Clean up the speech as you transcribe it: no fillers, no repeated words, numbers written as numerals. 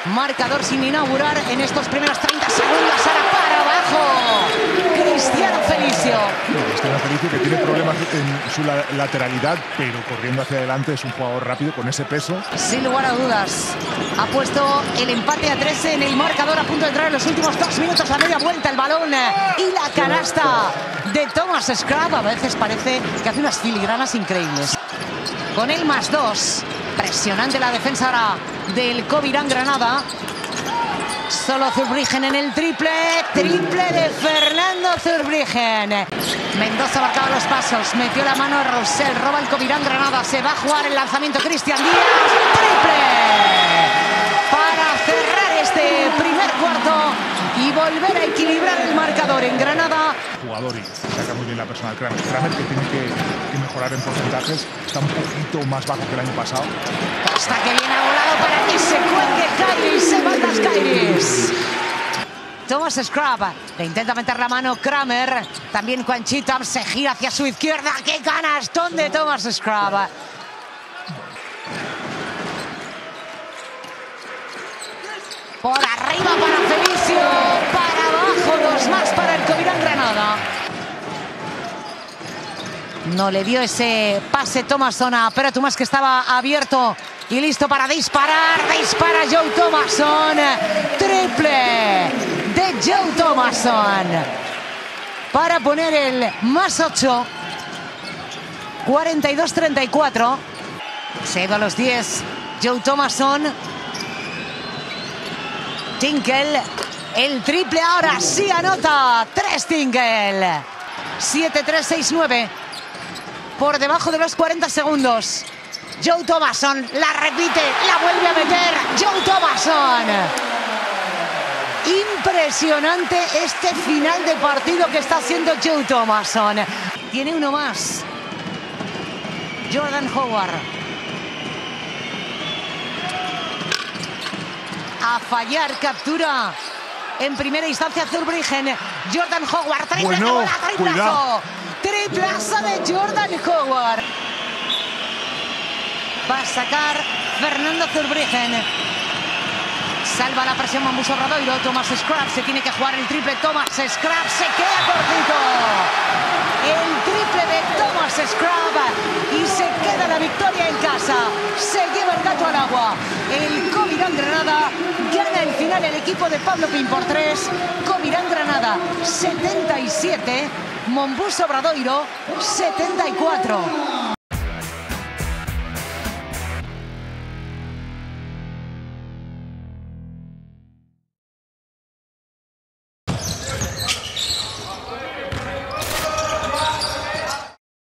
Marcador sin inaugurar en estos primeros 30 segundos. Ahora para abajo. Cristiano Felicio. Cristiano Felicio, que tiene problemas en su lateralidad, pero corriendo hacia adelante es un jugador rápido con ese peso. Sin lugar a dudas. Ha puesto el empate a 13 en el marcador, a punto de entrar en los últimos 2 minutos. A media vuelta el balón y la canasta de Thomas Scrub. A veces parece que hace unas filigranas increíbles. Con el +2. Presionante la defensa ahora del Covirán Granada. Solo Zurbriggen en el triple. Triple de Fernando Zurbriggen. Mendoza marcaba los pasos. Metió la mano a Roussel. Roba el Covirán Granada. Se va a jugar el lanzamiento Cristian Díaz. Triple. Para cerrar este primer cuarto y volver a equilibrar el marcador en Granada. Jugador y saca muy bien la persona Kramer. Kramer, que tiene que mejorar en porcentajes. Está un poquito más bajo que el año pasado. Costa, que viene a volado para que se cuelgue Kairis. Se manda Kairis. Thomas Scrub le intenta meter la mano Kramer. También Quan Chitam se gira hacia su izquierda. ¡Qué canastón de Thomas Scrub! Por arriba para Felicio. Para abajo, 2 más para el Covirán Granada. No le dio ese pase Thomason a Pere Tomás, que estaba abierto y listo para disparar. Dispara Joe Thomason. Triple de Joe Thomason para poner el +8. 42-34. Se ha ido a los 10 Joe Thomason. Tinkel. El triple ahora sí anota. 3 Tinkel. 7-3-6-9. Por debajo de los 40 segundos. Joe Thomason la repite, la vuelve a meter. Joe Thomason. Impresionante este final de partido que está haciendo Joe Thomason. Tiene uno más. Jordan Howard. A fallar, captura en primera instancia Zurbriggen. Jordan Howard, triple de bola, triplazo. Triplazo de Jordan Howard. Va a sacar Fernando Zurbriggen. Salva la presión Mambuso Obradoiro. Thomas Scrub se tiene que jugar el triple. Thomas Scrub se queda cortito. El triple de Thomas Scrub y se queda la victoria en casa. Se lleva el gato al agua. El Covirán Granada gana el final el equipo de Pablo Pin por 3. Covirán Granada 77. Mambuso Obradoiro 74.